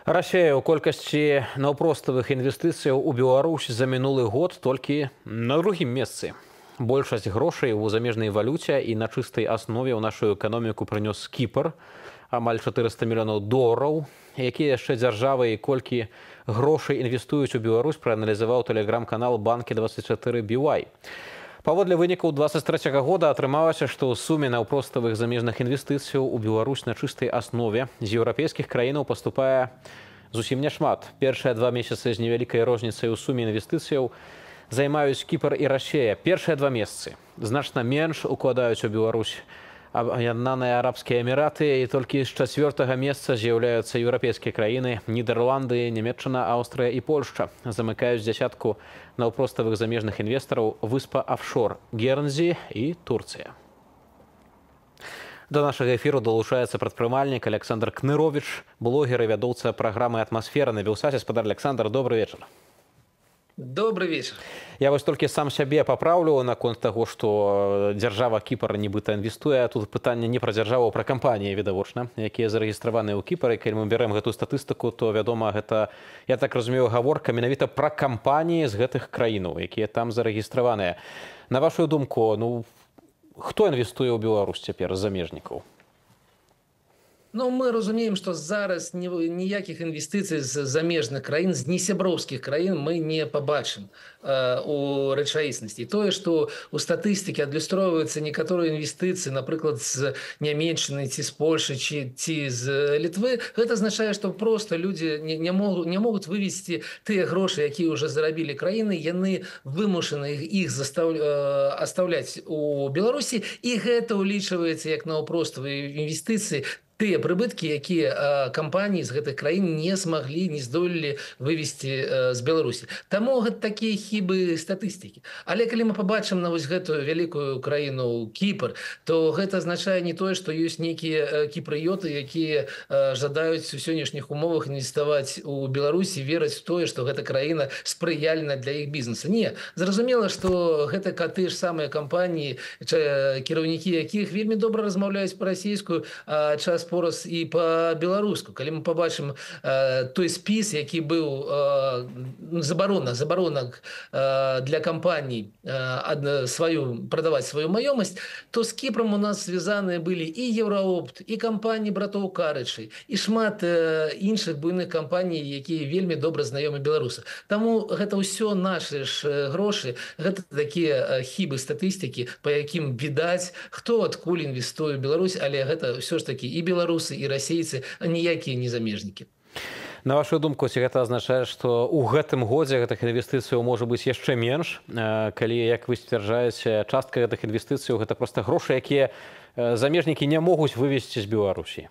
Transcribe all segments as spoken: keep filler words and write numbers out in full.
Расія ў колькасці наўпроставых інвестыцыяў у Беларусь за мінулы год толькі на другім месцы. Большасць грошай у замежнай валюце і на чыстай аснове ў нашу эканоміку прынёс Кіпр, амаль чатырыста мільёнаў долараў. Якія яшчэ дзяржавы і колькі грошай інвестуюць у Беларусь, прааналізаваў тэлеграм-канал банкі двадцать чатыры би уай. Паводле вынікаў двадцать трэцяга года атрымалася, што ў суме наўпроставых замежных інвестыцыяў у Беларусь на чыстай аснове з еўрапейскіх краінаў паступае зусім няшмат. Першыя два месяцы з невялікай розніцай у суме інвестыцыяў займаюць Кіпр і Расія. Першыя два месяцы значна менш укладаюць у Беларусь Аб'яднаныя Арабскія Эміраты, і толькі з чацвёртага месца з'яўляюцца еўрапейскія краіны Нідерланды, Нямецчына, Аўстрыя і Польшча. Замыкаюць дзясятку наўпроставых замежных інвестараў выспа Афшор, Гернзі і Турцыя. До нашага эфіру далучаецца прадпрымальнік Александр Кнырович, блогер і вядоўца праграмы «Атмасфера» на Белсаце. Спадар Александр, добрый вечар. Добрый вечер. Я вось толькі сам сябе папраўлю наконт таго, што дзяржава Кіпр нібыта інвестуе. Тут пытанне не пра дзяржаву, а пра кампаніі, відавочна, якія зарэгістраваныя ў Кіпры. Калі мы бярэм гэтую статыстыку, то, вядома, гэта, я так разумею, гаворка менавіта пра кампаніі з гэтых краінаў, якія там зарэгістраваныя. На вашу думку, ну, хто інвестуе ў Беларусь цяпер з замежнікаў? Ну, мы разумеем, што зараз ніякіх інвестыцый з замежных краін, з несяброўскіх краін мы не пабачым э, у рэчаіснасці. Тое, што у статыстыкі адлюстроўваюцца некаторыя інвестыцыі, напрыклад, з Нямецчыны ці з Польшы ці, ці з Літвы, гэта азначае, што проста людзі не, не, могуць, не могуць вывесці тыя грошы, якія ўжо зарабілі краіны, яны вымушаны іх застав... э, астаўляць у Беларусі, і гэта ўлічваецца як наўпроставыя інвестыцыі, тыя прыбыткі, якія э, кампаніі з гэтых краін не змаглі, не здолелі вывесці э, з Беларусі. Таму гэта такія хібы статыстыкі. Але калі мы пабачым на вось гэтую вялікую краіну Кіпр, то гэта азначае не тое, што ёсць нейкія э, кіпрыёты, якія э, жадаюць у сённяшніх умовах інвеставаць у Беларусі, вераць в тое, што гэта краіна спрыяльна для іх бізнеса. Не, зразумела, што гэта тыя ж самыя кампаніі, кіраўнікі якіх вельмі добра размаўляюць па-расійску, а час пораз і па-беларуску. Калі мы пабачым э, той спіс, які быў э, забарона, забаронак э, для кампаній э, сваю, прадаваць сваю маёмасць, то з Кіпром у нас звязаныя былі і Еўраопт, і кампаніі братоў Карычы, і шмат э, іншых буйных кампаній, якія вельмі добра знаёмы беларусам. Таму гэта ўсё нашы ж грошы, гэта такія хібы статыстыкі, па якім відаць, хто адкуль інвестуе ў Беларусь, але гэта ўсё ж такі і беларусы, і расейцы, а ніякія не замежнікі. На вашу думку, ці гэта азначае, што ў гэтым годзе гэтых інвестыцыяў можа быць яшчэ менш, калі, як вы сцвярджаеце, частка гэтых інвестыцыяў гэта проста грошы, якія замежнікі не могуць вывесці з Беларусі?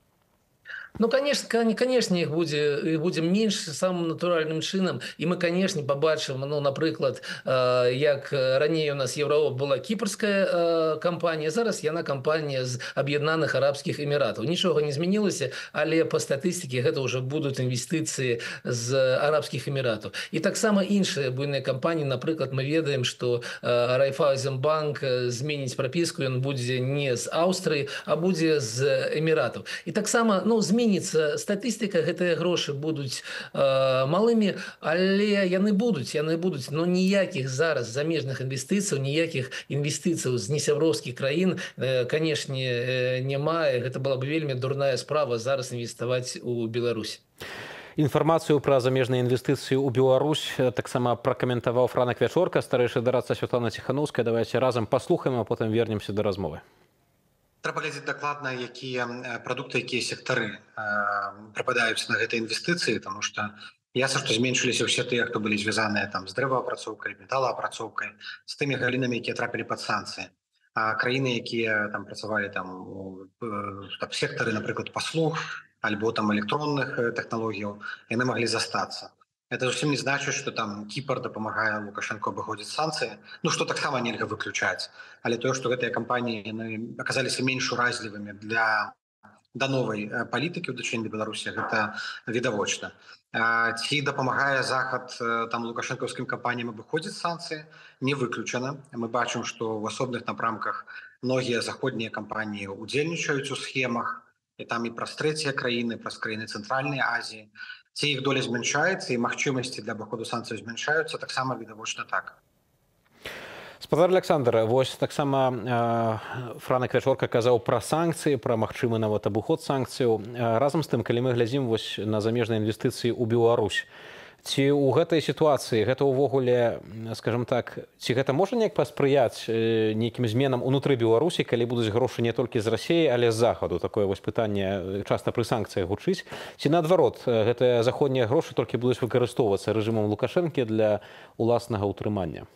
Ну, конечно, конечно, их будзе, будзе менш самым натуральным чынам. І мы, конечно, побачым, ну, напрыклад, э, як раней у нас Еўраопт была кіпрская э, кампанія, зараз яна кампанія з Аб'яднаных Арабскіх Эміратаў. Нічога не змянілася, але па статыстыке гэта ўжо будуць інвестыцыі з Арабскіх Эміратаў. І таксама іншыя буйныя кампаніі, напрыклад, мы ведаем, што э, Райфайзенбанк зменіць прапіску, ён будзе не з Аўстрыі, а будзе з Эміратаў. І таксама, ну, зменіць статыстыка, гэтыя грошы будуць э, малымі, але яны будуць, яны будуць, но ніякіх зараз замежных інвестыцыяў, ніякіх інвестыцыяў з несяброўскіх краін, э, канешне, э, няма. Гэта была бы вельмі дурная справа зараз інвеставаць у Беларусь. Інфармацыю пра замежныя інвестыцыі ў Беларусь таксама пракаментаваў Франак Вячорка, старэйшы дарадца Святлана Ціханаўская. Давайте разам паслухаем, а потым вернемся да размовы. Трэба глядзець дакладна, якія прадукты, якія сектары э, прападаюць на гэтыя інвестыцыі, тому што ясна, што зменшыліся ўсе тыя, хто былі звязаныя там з дрэваапрацоўкай, металаапрацоўкай, з тымі галінамі, якія трапілі пад санкцыі. А краіны, якія там працавалі там у э, сектары, напрыклад, паслуг альбо там электронных тэхналогіяў, яны маглі застацца. Это зусім не значыць, што там Кіпр дапамагае Лукашенко абыходзіць санкцыі, ну што таксама нельга выключаць. Але тое, што гэтыя кампаніі яны аказаліся менш уразлівымі для да новай палітыкі ў дачыненні да Беларусі, гэта відавочна. Ці дапамагае Захад там лукашэнкаўскім кампаніям абыходзіць санкцыі, не выключана. Мы бачым, што ў асобных напрамках многія заходнія кампаніі удзельнічаюць у схемах, і там і праз трэція краіны, праз краіны цэнтральнай Азіі. Ці іх доля змяншаецца і магчымасці для абыходу санкцый змяншаюцца, таксама відавочна так. Спадар Александр, вось таксама э, Франак Вячорка казаў пра санкцыі, пра магчымы нават абыход санкцыяў. Э, разам з тым, калі мы глядзім вось на замежныя інвестыцыі ў Беларусь, ці ў гэтай сітуацыі гэта ўвогуле, скажем так, ці гэта можа неяк паспрыяць э, нейкім зменам унутры Беларусі, калі будуць грошы не толькі з Расіі, але з захаду? Такое вось пытанне часта пры санкцыях гучыць. Ці наадварот, гэтыя заходнія грошы толькі будуць выкарыстоўвацца рэжымам Лукашэнкі для уласнага ўтрымання?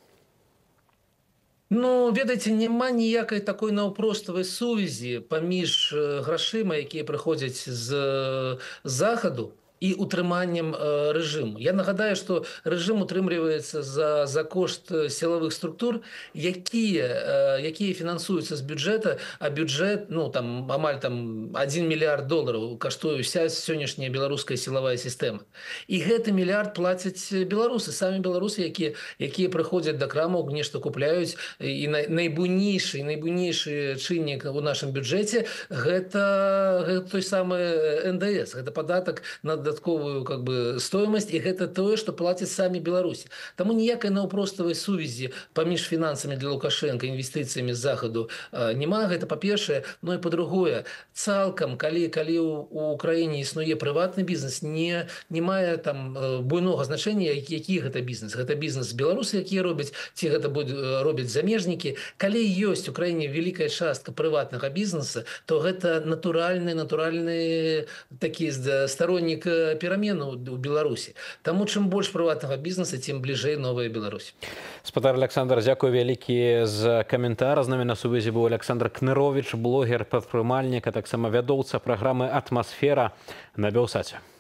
Ну, ведаеце, няма ніякай такой наўпроставай сувязі паміж грашыма, якія прыходзяць з захаду, і утрыманнем э, рэжыму. Я нагадаю, што рэжым утрымліваецца за, за кошт сілавых структур, якія, э, якія фінансуюцца з бюджэта, а бюджэт, ну, там, амаль там, адзін мільярд долараў каштуе ўся сённяшняя беларуская сілавая сістэма. І гэты мільярд плацяць беларусы, самі беларусы, якія, якія прыходзяць да крамаў, нешта купляюць, і най, найбуйнейшы, найбуйнейшы чыннік у нашым бюджэце гэта, гэта той самы эн дэ эс, гэта падатак на дадатковую как бы стоимость, і гэта тое, што плацяць самі беларусі. Таму ніякай наўпроставай сувязі паміж фінансамі для Лукашэнка, інвестыцыямі з захаду няма. Гэта па-першае, ну і па-другое, цалкам, калі калі у краіне існуе прыватны бізнес, не не мае там буйнога значэння, які гэта бізнес. Гэта бізнес беларусы, якія робяць, ці гэта робяць замежнікі. Калі ёсць у краіне вялікая частка прыватнага бізнеса, то гэта натуральны натуральны такі староннік перамену ў Беларусі. Таму чым больш прыватнага бізнеса, тым бліжэй новая Беларусь. Спадар Александр, дзякуй вялікі за каментар. З намі на сувязі быў Александр Кныровіч, блогер, прадпрымальнік, а таксама вядоўца праграмы «Атмасфера» на Белсаце.